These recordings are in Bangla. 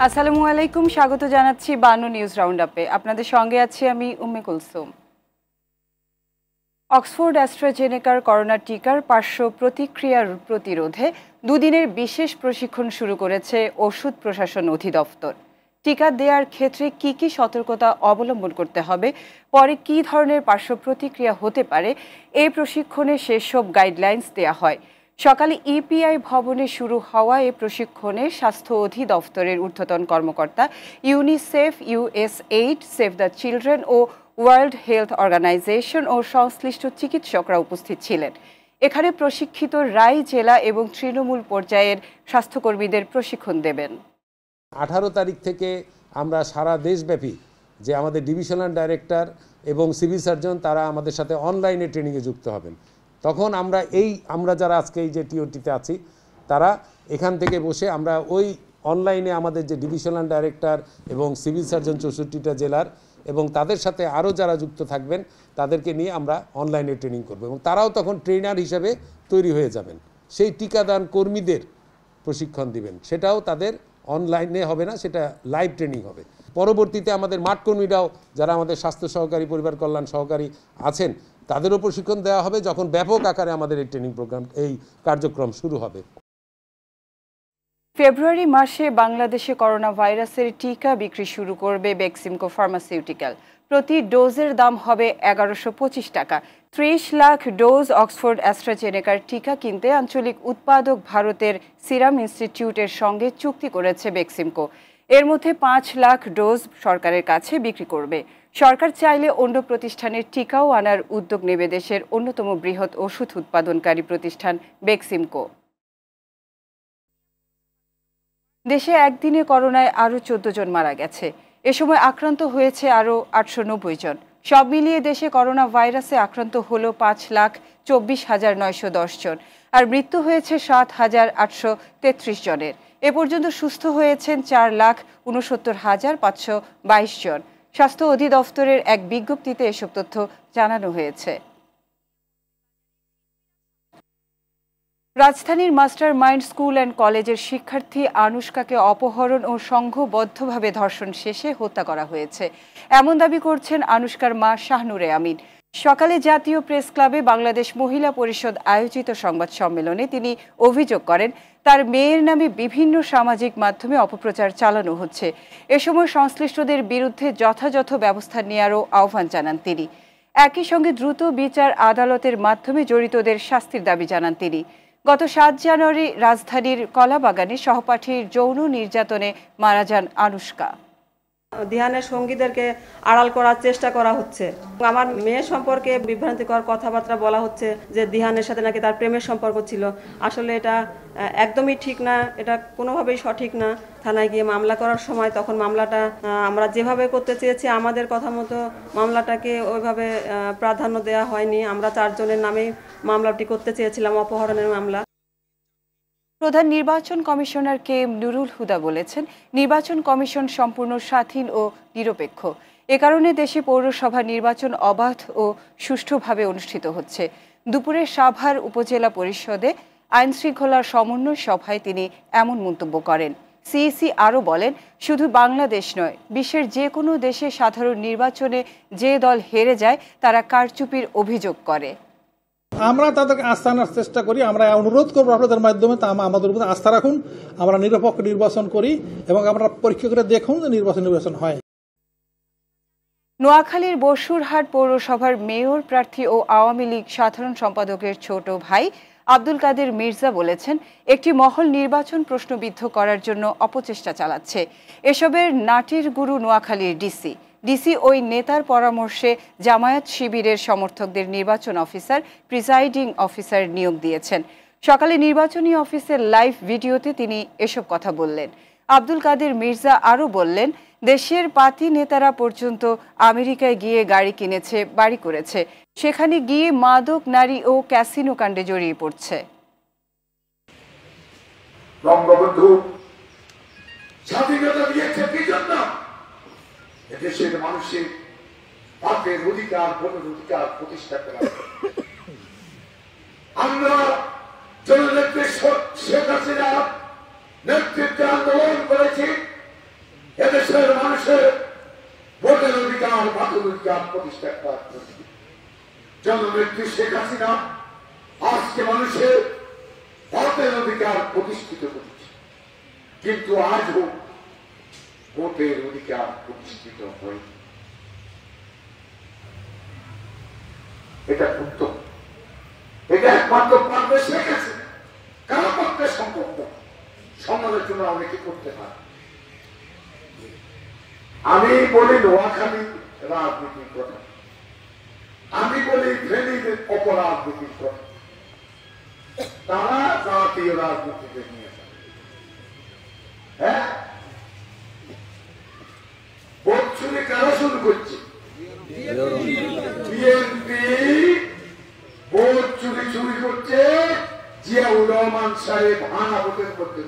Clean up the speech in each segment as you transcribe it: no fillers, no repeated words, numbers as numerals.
আসসালামু আলাইকুম, স্বাগত জানাচ্ছি বায়ান্ন নিউজ রাউন্ড আপে। আপনাদের সঙ্গে আছি আমি উম্মে কুলসুম। অক্সফোর্ড অ্যাস্ট্রাজেনেকার করোনা টিকার পার্শ্ব প্রতিক্রিয়ার প্রতিরোধে দুদিনের বিশেষ প্রশিক্ষণ শুরু করেছে ওষুধ প্রশাসন অধিদপ্তর। টিকা দেওয়ার ক্ষেত্রে কি কি সতর্কতা অবলম্বন করতে হবে, পরে কি ধরনের পার্শ্ব প্রতিক্রিয়া হতে পারে, এই প্রশিক্ষণে সেসব গাইডলাইন্স দেওয়া হয়। সকালে ইপিআই ভবনে শুরু হওয়া এই প্রশিক্ষণে স্বাস্থ্য অধিদপ্তরের ঊর্ধ্বতন কর্মকর্তা, UNICEF, USAID, save the children ও ওয়ার্ল্ড হেলথ অর্গানাইজেশন ও সংশ্লিষ্ট চিকিৎসকরা উপস্থিত ছিলেন। এখানে প্রশিক্ষিত রাই জেলা এবং তৃণমূল পর্যায়ের স্বাস্থ্যকর্মীদের প্রশিক্ষণ দেবেন। 18 তারিখ থেকে আমরা সারা দেশব্যাপী যে আমাদের ডিভিশনাল ডাইরেক্টর এবং সিভিল সার্জন তারা আমাদের সাথে অনলাইনে ট্রেনিংয়ে যুক্ত হবেন। তখন আমরা যারা আজকে এই যে টিওটিতে আছি তারা এখান থেকে বসে আমরা ওই অনলাইনে আমাদের যে ডিভিশনাল ডাইরেক্টর এবং সিভিল সার্জন 64টা জেলার এবং তাদের সাথে আরও যারা যুক্ত থাকবেন তাদেরকে নিয়ে আমরা অনলাইনে ট্রেনিং করব এবং তারাও তখন ট্রেনার হিসেবে তৈরি হয়ে যাবেন। সেই টিকাদান কর্মীদের প্রশিক্ষণ দিবেন, সেটাও তাদের অনলাইনে হবে না, সেটা লাইভ ট্রেনিং হবে। পরবর্তীতে আমাদের মাঠ কর্মীরাও যারা আমাদের স্বাস্থ্য সহকারী, পরিবার কল্যাণ সহকারী আছেন তাদেরও প্রশিক্ষণ দেওয়া হবে যখন ব্যাপক আকারে আমাদের এই ট্রেনিং প্রোগ্রাম, এই কার্যক্রম শুরু হবে। ফেব্রুয়ারি মাসে বাংলাদেশে করোনা ভাইরাসের টিকা বিক্রি শুরু করবে বেক্সিমকো ফার্মাসিউটিক্যাল। প্রতি ডোজের দাম হবে 1125 টাকা। 30 লাখ ডোজ অক্সফোর্ড অ্যাস্ট্রাজেনেকার টিকা কিনতে আঞ্চলিক উৎপাদক ভারতের সিরাম ইনস্টিটিউটের সঙ্গে চুক্তি করেছে বেক্সিমকো। এর মধ্যে 5 লাখ ডোজ সরকারের কাছে বিক্রি করবে। সরকার চাইলে অন্য প্রতিষ্ঠানের টিকাও আনার উদ্যোগ নেবে দেশের অন্যতম বৃহৎ ওষুধ উৎপাদনকারী প্রতিষ্ঠান বেক্সিমকো। দেশে একদিনে করোনায় আরও 14 জন মারা গেছে। এ সময় আক্রান্ত হয়েছে আরও 890 জন। সব মিলিয়ে দেশে করোনা ভাইরাসে আক্রান্ত হলো 5,24,910 জন, আর মৃত্যু হয়েছে 7,833 জনের। এ পর্যন্ত সুস্থ হয়েছেন 4,69,522 জন। স্বাস্থ্য অধিদপ্তরের এক বিজ্ঞপ্তিতে এসব তথ্য জানানো হয়েছে। রাজধানীর মাস্টার মাইন্ড স্কুল অ্যান্ড কলেজের শিক্ষার্থী আনুশকাকে অপহরণ ও সংঘবদ্ধভাবে ধর্ষণ শেষে হত্যা করা হয়েছে, এমন দাবি করছেন আনুশকার মা শাহনুরে আমিন। সকালে জাতীয় প্রেস ক্লাবে বাংলাদেশ মহিলা পরিষদ আয়োজিত সংবাদ সম্মেলনে তিনি অভিযোগ করেন তার মেয়ের নামে বিভিন্ন সামাজিক মাধ্যমে অপপ্রচার চালানো হচ্ছে। এ সময় সংশ্লিষ্টদের বিরুদ্ধে যথাযথ ব্যবস্থা নেওয়ারও আহ্বান জানান তিনি। একই সঙ্গে দ্রুত বিচার আদালতের মাধ্যমে জড়িতদের শাস্তির দাবি জানান তিনি। গত 7 জানুয়ারি রাজধানীর কলাবাগানে সহপাঠীর যৌন নির্যাতনে মারা যান আনুশকা। দিহানের সঙ্গীদেরকে আড়াল করার চেষ্টা করা হচ্ছে। আমার মেয়ে সম্পর্কে বিভ্রান্তিকর কথাবার্তা বলা হচ্ছে যে দিহানের সাথে নাকি তার প্রেমের সম্পর্ক ছিল। আসলে এটা একদমই ঠিক না, এটা কোনোভাবেই সঠিক না। থানায় গিয়ে মামলা করার সময় তখন মামলাটা আমরা যেভাবে করতে চেয়েছি আমাদের কথা মতো মামলাটাকে ওইভাবে প্রাধান্য দেওয়া হয়নি। আমরা 4 জনের নামেই মামলাটি করতে চেয়েছিলাম, অপহরণের মামলা। প্রধান নির্বাচন commissioner K M Nurul Huda বলেছেন, নির্বাচন কমিশন সম্পূর্ণ স্বাধীন ও নিরপেক্ষ। এ কারণে দেশে পৌরসভা নির্বাচন অবাধ ও সুষ্ঠুভাবে অনুষ্ঠিত হচ্ছে। দুপুরে সাভার উপজেলা পরিষদে আইনশৃঙ্খলার সমন্বয় সভায় তিনি এমন মন্তব্য করেন। সিইসি আরও বলেন, শুধু বাংলাদেশ নয়, বিশ্বের যে কোনো দেশে সাধারণ নির্বাচনে যে দল হেরে যায় তারা কারচুপির অভিযোগ করে। আমরা তাদেরকে আস্থা আনার চেষ্টা করি। আমরা অনুরোধ করবো আপনাদের মাধ্যমে আমাদের উপর আস্থা রাখুন, আমরা নিরপেক্ষ নির্বাচন করি এবং আমরা পরীক্ষা করে দেখুন যে নির্বাচন হয়। নোয়াখালীর বসুরহাট পৌরসভার মেয়র প্রার্থী ও আওয়ামী লীগ সাধারণ সম্পাদকের ছোট ভাই আব্দুল কাদের মির্জা বলেছেন, একটি মহল নির্বাচন প্রশ্নবিদ্ধ করার জন্য অপচেষ্টা চালাচ্ছে। এসবের নাটির গুরু নোয়াখালীর ডিসি ওই নেতার পরামর্শে জামায়াত শিবিরের সমর্থকদের নির্বাচন অফিসার, প্রিসাইডিং অফিসার নিয়োগ দিয়েছেন। সকালে নির্বাচনী অফিসের লাইভ ভিডিওতে তিনি এসব কথা বললেন। আব্দুল কাদের মির্জা আরও বললেন, দেশের পাতি নেতারা পর্যন্ত আমেরিকায় গিয়ে গাড়ি কিনেছে, বাড়ি করেছে, সেখানে গিয়ে মাদক, নারী ও ক্যাসিনো কাণ্ডে জড়িয়ে পড়ছে। বঙ্গবন্ধু স্বাধীনতা দিয়েছে কি জন্য? দেশের মানুষের পাপের অধিকার, ভোটের অধিকার প্রতিষ্ঠা করা। আমরা জননেত্রী শেখ হাসিনা নেতৃত্বে আন্দোলন করেছি এদেশের মানুষের ভোটের অধিকার বাকের অধিকার প্রতিষ্ঠা করার জন্য জননেত্রী শেখ হাসিনা আজকে মানুষের ভোটের অধিকার প্রতিষ্ঠিত করেছে, কিন্তু আজও ভোটের অধিকার প্রতিষ্ঠিত হয়নি। এটা উত্তম, এটা একমাত্র পারবে শেখ হাসিনা। কারো পক্ষে সম্ভব নয়, সমালোচনা অনেকে করতে পারে। আমি বলি নোয়াখালী রাজনীতির কথা, আমি বলি ফেনীর অপরাজনীতির কথা, তারা জাতীয় রাজনীতিতে নিয়ে যাবে। হ্যাঁ, ভোট চুরি কারা শুরু করছে? বিএনপি ভোট চুরি করছে জিয়াউর রহমান সাহেব হানা ভোটের মধ্যে।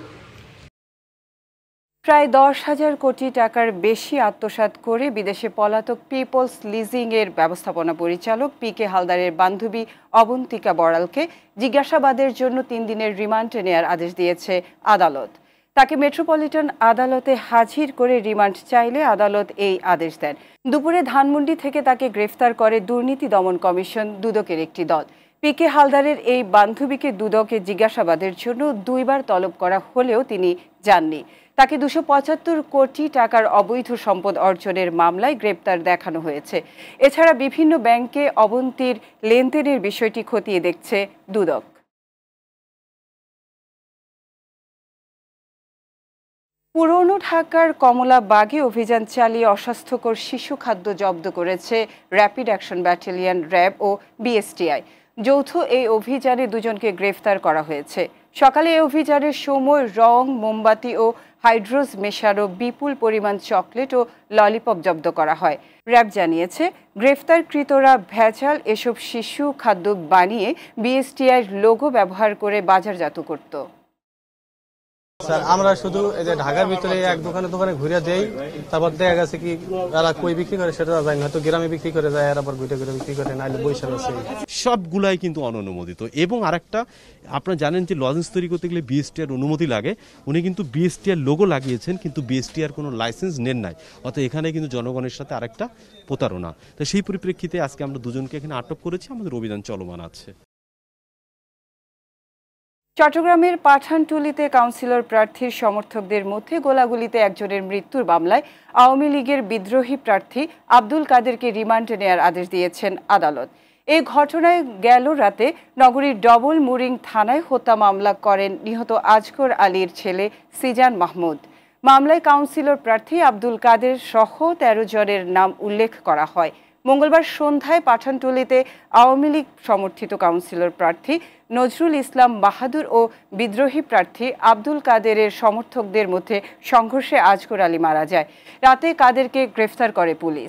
প্রায় 10,000 কোটি টাকার বেশি আত্মসাৎ করে বিদেশে পলাতক পিপলস লিজিং এর ব্যবস্থাপনা পরিচালক পি.কে. হালদারের বান্ধবী অবন্তিকা বড়ালকে জিজ্ঞাসাবাদের জন্য 3 দিনের রিমান্ডে নেয়ার আদেশ দিয়েছে আদালত। তাকে মেট্রোপলিটন আদালতে হাজির করে রিমান্ড চাইলে আদালত এই আদেশ দেন। দুপুরে ধানমন্ডি থেকে তাকে গ্রেফতার করে দুর্নীতি দমন কমিশন দুদকের একটি দল। পি.কে. হালদারের এই বান্ধবীকে দুদকে জিজ্ঞাসাবাদের জন্য 2 বার তলব করা হলেও তিনি যাননি। তাকে 275 কোটি টাকার অবৈধ সম্পদ অর্জনের মামলায় গ্রেপ্তার দেখানো হয়েছে। এছাড়া বিভিন্ন ব্যাংকে অবন্তীর লেনদেনের বিষয়টি খতিয়ে দেখছে দুদক। পুরনো ঢাকার কমলাবাগে অভিযান চালিয়ে অস্বাস্থ্যকর শিশু খাদ্য জব্দ করেছে র্যাপিড অ্যাকশন ব্যাটালিয়ন র্যাব ও বিএসটিআই। যৌথ এই অভিযানে 2 জনকে গ্রেফতার করা হয়েছে। সকালে এই অভিযানের সময় রং, মোমবাতি ও হাইড্রোজ মেশানো বিপুল পরিমাণ চকলেট ও ললিপপ জব্দ করা হয়। র্যাব জানিয়েছে, গ্রেফতারকৃতরা ভেজাল এসব শিশু খাদ্য বানিয়ে বিএসটিআইয়ের লোগো ব্যবহার করে বাজারজাত করত। স্যার, আমরা শুধু এই যে ঢাকার ভিতরে এক দোকানে ঘুরে দেই, তারপর দেখা গেছে কি এরা কই বিক্রি করে সেটা জানি না, হয়তো গ্রামে বিক্রি করে যায়, আর আবার ঘুরে বিক্রি করে, নাইলে বৈশাখ আছে। সবগুলাই কিন্তু অননুমোদিত। এবং আরেকটা, আপনারা জানেন যে লজেন্স তৈরি করতে গেলে বিএসটিআর অনুমতি লাগে। উনি কিন্তু বিএসটিআর লোগো লাগিয়েছেন, কিন্তু বিএসটিআর কোনো লাইসেন্স নেন নাই। অর্থাৎ এখানে কিন্তু জনগণের সাথে আরেকটা প্রতারণা। তো সেই পরিপ্রেক্ষিতে আজকে আমরা 2 জনকে এখানে আটক করেছি, আমাদের অভিযান চলমান আছে। চট্টগ্রামের পাঠানটুলিতে কাউন্সিলর প্রার্থীর সমর্থকদের মধ্যে গোলাগুলিতে একজনের মৃত্যুর মামলায় আওয়ামী লীগের বিদ্রোহী প্রার্থী আব্দুল কাদেরকে রিমান্ডে নেয়ার আদেশ দিয়েছেন আদালত। এই ঘটনায় গেল রাতে নগরীর ডবল মুরিং থানায় হত্যা মামলা করেন নিহত আজগর আলীর ছেলে সিজান মাহমুদ। মামলায় কাউন্সিলর প্রার্থী আব্দুল কাদের সহ 13 জনের নাম উল্লেখ করা হয়। মঙ্গলবার সন্ধ্যায় পাঠানটুলিতে আওয়ামী লীগ সমর্থিত কাউন্সিলর প্রার্থী নজরুল ইসলাম বাহাদুর ও বিদ্রোহী প্রার্থী আব্দুল কাদেরের সমর্থকদের মধ্যে সংঘর্ষে আজগর আলী মারা যায়। রাতে কাদেরকে গ্রেফতার করে পুলিশ।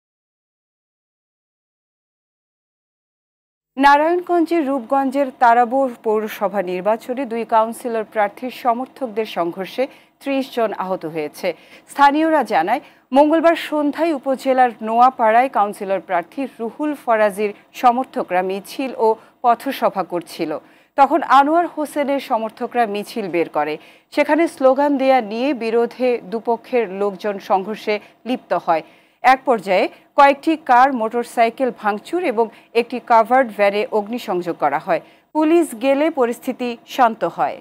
নারায়ণগঞ্জের রূপগঞ্জের তারাবো পৌরসভা নির্বাচনে 2 কাউন্সিলর প্রার্থীর সমর্থকদের সংঘর্ষে 30 জন আহত হয়েছে। স্থানীয়রা জানায়, মঙ্গলবার সন্ধ্যায় উপজেলার নোয়াপাড়ায় কাউন্সিলর প্রার্থী রুহুল ফরাজির সমর্থকরা মিছিল ও পথসভা করছিল। তখন আনোয়ার হোসেনের সমর্থকরা মিছিল বের করে। সেখানে স্লোগান দেয়া নিয়ে বিরোধে দুপক্ষের লোকজন সংঘর্ষে লিপ্ত হয়। এক পর্যায়ে কয়েকটি কার, মোটরসাইকেল ভাঙচুর এবং একটি কাভার্ড ভ্যানে অগ্নিসংযোগ করা হয়। পুলিশ গেলে পরিস্থিতি শান্ত হয়।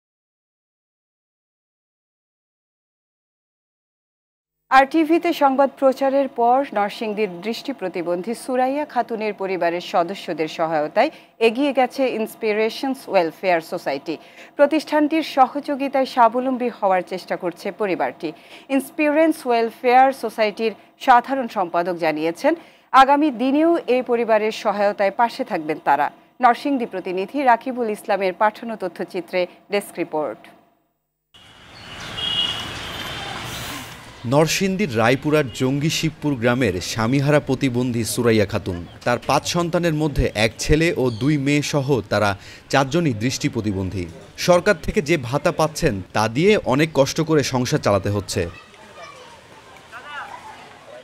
আর টিভিতে সংবাদ প্রচারের পর নরসিংদীর দৃষ্টি প্রতিবন্ধী সুরাইয়া খাতুনের পরিবারের সদস্যদের সহায়তায় এগিয়ে গেছে ইন্সপিরেশনস ওয়েলফেয়ার সোসাইটি। প্রতিষ্ঠানটির সহযোগিতায় স্বাবলম্বী হওয়ার চেষ্টা করছে পরিবারটি। ইন্সপিরেশনস ওয়েলফেয়ার সোসাইটির সাধারণ সম্পাদক জানিয়েছেন, আগামী দিনেও এই পরিবারের সহায়তায় পাশে থাকবেন তারা। নরসিংদী প্রতিনিধি রাকিবুল ইসলামের পাঠানো তথ্যচিত্রে ডেস্ক রিপোর্ট। নরসিংদীর রায়পুরার জঙ্গি শিবপুর গ্রামের স্বামীহারা প্রতিবন্ধী সুরাইয়া খাতুন। তার 5 সন্তানের মধ্যে 1 ছেলে ও 2 মেয়ে সহ তারা 4 জনই দৃষ্টি প্রতিবন্ধী। সরকার থেকে যে ভাতা পাচ্ছেন তা দিয়ে অনেক কষ্ট করে সংসার চালাতে হচ্ছে।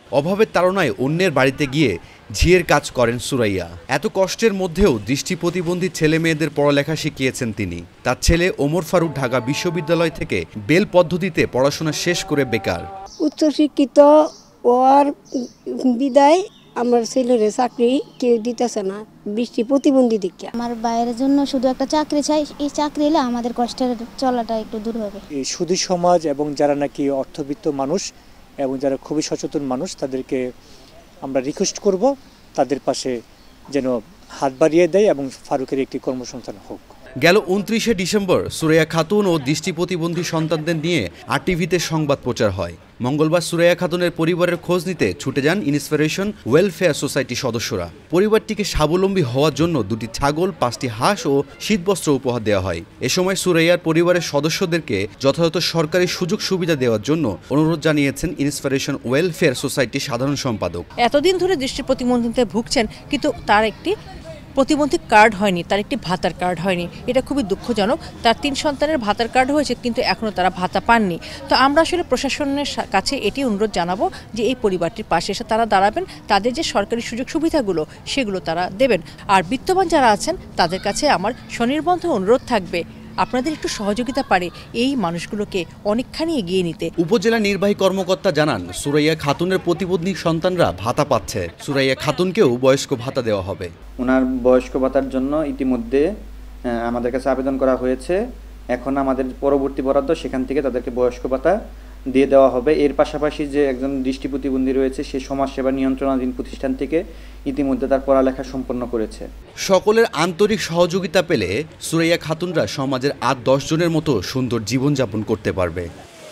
অভাবের তাড়নায় অন্যের বাড়িতে গিয়ে ঝিয়ের কাজ করেন সুরাইয়া। এত কষ্টের মধ্যেও দৃষ্টি প্রতিবন্ধী ছেলে মেয়েদের পড়ালেখা শিখিয়েছেন তিনি। তার ছেলে ওমর ফারুক ঢাকা বিশ্ববিদ্যালয় থেকে বেল পদ্ধতিতে পড়াশোনা শেষ করে বেকার। উচ্চশিক্ষিত ওর বিদায় আমার ছেলের চাকরি কেউ দিতেছে না, দৃষ্টি প্রতিবন্ধী দিকে। আমার বাইরের জন্য শুধু একটা চাকরি চাই, এই চাকরি এলে আমাদের কষ্টের চলাটা একটু দূর হবে। এই সুধী সমাজ এবং যারা নাকি অর্থবিত্ত মানুষ এবং যারা খুবই সচেতন মানুষ, তাদেরকে আমরা রিকোয়েস্ট করব তাদের পাশে যেন হাত বাড়িয়ে দেয় এবং ফারুকের একটি কর্মসংস্থান হোক। গেল 29শে ডিসেম্বর সুরাইয়া খাতুন ও দৃষ্টি প্রতিবন্ধী সন্তানদের নিয়ে আরটিভিতে সংবাদ প্রচার হয়। মঙ্গলবার সুরাইয়া খাতুনের পরিবারের খোঁজ নিতে ছুটে যান ইন্সপিরেশন ওয়েলফেয়ার সোসাইটির সদস্যরা। পরিবারটিকে স্বাবলম্বী হওয়ার জন্য 2টি ছাগল, 5টি হাঁস ও শীতবস্ত্র উপহার দেওয়া হয়। এ সময় সুরাইয়ার পরিবারের সদস্যদেরকে যথাযথ সরকারি সুযোগ সুবিধা দেওয়ার জন্য অনুরোধ জানিয়েছেন ইন্সপিরেশন ওয়েলফেয়ার সোসাইটির সাধারণ সম্পাদক। এতদিন ধরে দৃষ্টি প্রতিবন্ধিতায় ভুগছেন, কিন্তু তার একটি প্রতিবন্ধী কার্ড হয়নি, তার একটি ভাতার কার্ড হয়নি। এটা খুবই দুঃখজনক। তার 3 সন্তানের ভাতার কার্ড হয়েছে, কিন্তু এখনও তারা ভাতা পাননি। তো আমরা আসলে প্রশাসনের কাছে এটি অনুরোধ জানাবো যে এই পরিবারটির পাশে এসে তারা দাঁড়াবেন, তাদের যে সরকারি সুযোগ সুবিধাগুলো সেগুলো তারা দেবেন। আর বিত্তবান যারা আছেন তাদের কাছে আমার স্বনির্বন্ধ অনুরোধ থাকবে, আপনাদের একটু সহযোগিতা পারে এই মানুষগুলোকে অনেকখানি এগিয়ে নিতে। উপজেলা নির্বাহী কর্মকর্তা জানান, সুরাইয়া খাতুনের প্রতিবন্ধী সন্তানরা ভাতা পাচ্ছে। সুরাইয়া খাতুনকেও বয়স্ক ভাতা দেওয়া হবে। ওনার বয়স্ক ভাতার জন্য ইতিমধ্যে আমাদের কাছে আবেদন করা হয়েছে। এখন আমাদের পরবর্তী বরাদ্দ সেখান থেকে তাদেরকে বয়স্ক ভাতা দিয়ে দেওয়া হবে। এর পাশাপাশি যে একজন দৃষ্টি প্রতিবন্ধী রয়েছে, সে সমাজসেবা নিয়ন্ত্রণাধীন প্রতিষ্ঠান থেকে ইতিমধ্যে তার পড়ালেখা সম্পন্ন করেছে। সকলের আন্তরিক সহযোগিতা পেলে সুরাইয়া খাতুনরা সমাজের আর 10 জনের মতো সুন্দর জীবনযাপন করতে পারবে।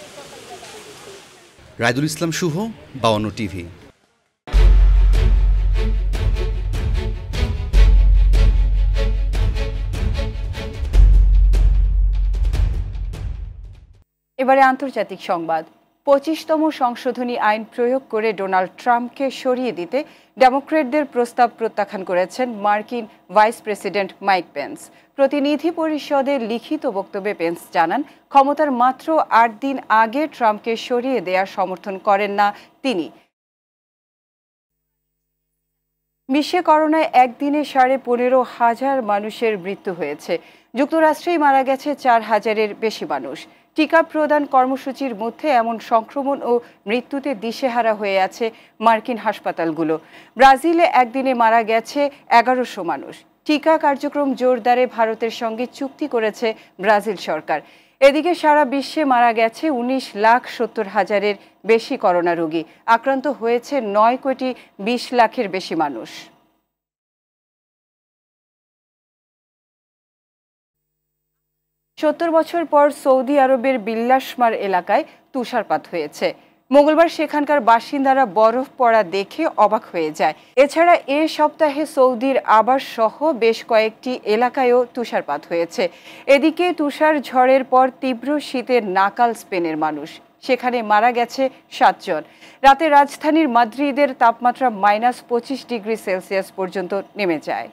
রায়দুল ইসলাম শুভ, বায়ান্ন টিভি। এবারে আন্তর্জাতিক সংবাদ। 25তম সংশোধনী আইন প্রয়োগ করে ডোনাল্ড ট্রাম্পকে সরিয়ে দিতে ডেমোক্র্যাটদের প্রস্তাব প্রত্যাখ্যান করেছেন মার্কিন ভাইস প্রেসিডেন্ট মাইক পেন্স। প্রতিনিধি পরিষদে লিখিত বক্তব্যে পেন্স জানান, ক্ষমতার মাত্র 8 দিন আগে ট্রাম্পকে সরিয়ে দেওয়ার সমর্থন করেন না তিনি। বিশ্বে করোনায় একদিনে 15,500 মানুষের মৃত্যু হয়েছে। যুক্তরাষ্ট্রেই মারা গেছে 4,000-এর বেশি মানুষ। টিকা প্রদান কর্মসূচির মধ্যে এমন সংক্রমণ ও মৃত্যুতে দিশেহারা হয়ে আছে মার্কিন হাসপাতালগুলো। ব্রাজিলে একদিনে মারা গেছে 1100 মানুষ। টিকা কার্যক্রম জোরদারে ভারতের সঙ্গে চুক্তি করেছে ব্রাজিল সরকার। এদিকে সারা বিশ্বে মারা গেছে 19,70,000-এর বেশি করোনা রোগী। আক্রান্ত হয়েছে 9,20,00,000-এর বেশি মানুষ। সত্তর বছর পর সৌদি আরবের বিলাসমার এলাকায় তুষারপাত হয়েছে। মঙ্গলবার সেখানকার বাসিন্দারা বরফ পড়া দেখে অবাক হয়ে যায়। এছাড়া এ সপ্তাহে সৌদির আবাস সহ বেশ কয়েকটি এলাকায়ও তুষারপাত হয়েছে। এদিকে তুষার ঝড়ের পর তীব্র শীতের নাকাল স্পেনের মানুষ। সেখানে মারা গেছে 7 জন। রাতে রাজধানীর মাদ্রিদের তাপমাত্রা -25 ডিগ্রি সেলসিয়াস পর্যন্ত নেমে যায়।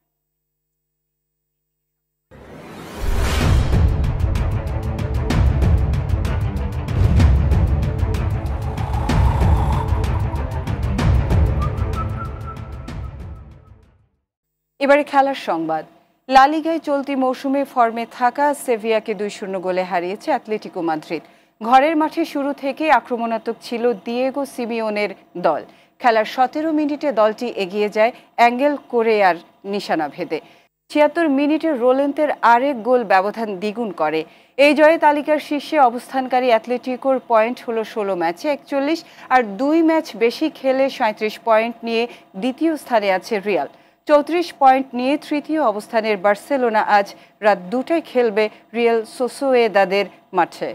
এবারে খেলার সংবাদ। লা লিগায় চলতি মৌসুমে ফর্মে থাকা সেভিয়াকে 2-0 গোলে হারিয়েছে অ্যাটলেটিকো মাদ্রিদ। ঘরের মাঠে শুরু থেকে আক্রমণাত্মক ছিল দিয়েগো সিমিওনের দল। খেলার 17 মিনিটে দলটি এগিয়ে যায় অ্যাঙ্গেল কোরেয়ার নিশানা ভেদে। 76 মিনিটে রোলেন্তের আরেক গোল ব্যবধান দ্বিগুণ করে। এই জয়ে তালিকার শীর্ষে অবস্থানকারী অ্যাটলেটিকোর পয়েন্ট হলো 16 ম্যাচে 41, আর 2 ম্যাচ বেশি খেলে 37 পয়েন্ট নিয়ে দ্বিতীয় স্থানে আছে রিয়াল। 34 পয়েন্ট নিয়ে তৃতীয় অবস্থানের বার্সেলোনা আজ রাত 2টায় খেলবে রিয়াল সোসিয়েদাদের মাঠে।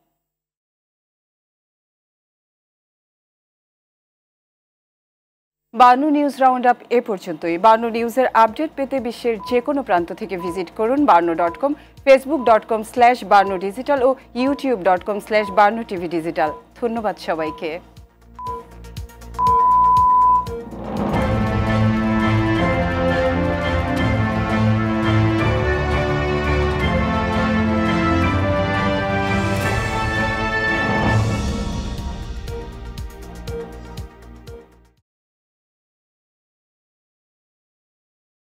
বায়ান্ন নিউজ রাউন্ড আপ এ পর্যন্তই। বায়ান্ন নিউজের আপডেট পেতে বিশ্বের যে কোনো প্রান্ত থেকে ভিজিট করুন bayanno.com, facebook.com/bayanno digital ও youtube.com/bayanno tv digital। ধন্যবাদ সবাইকে।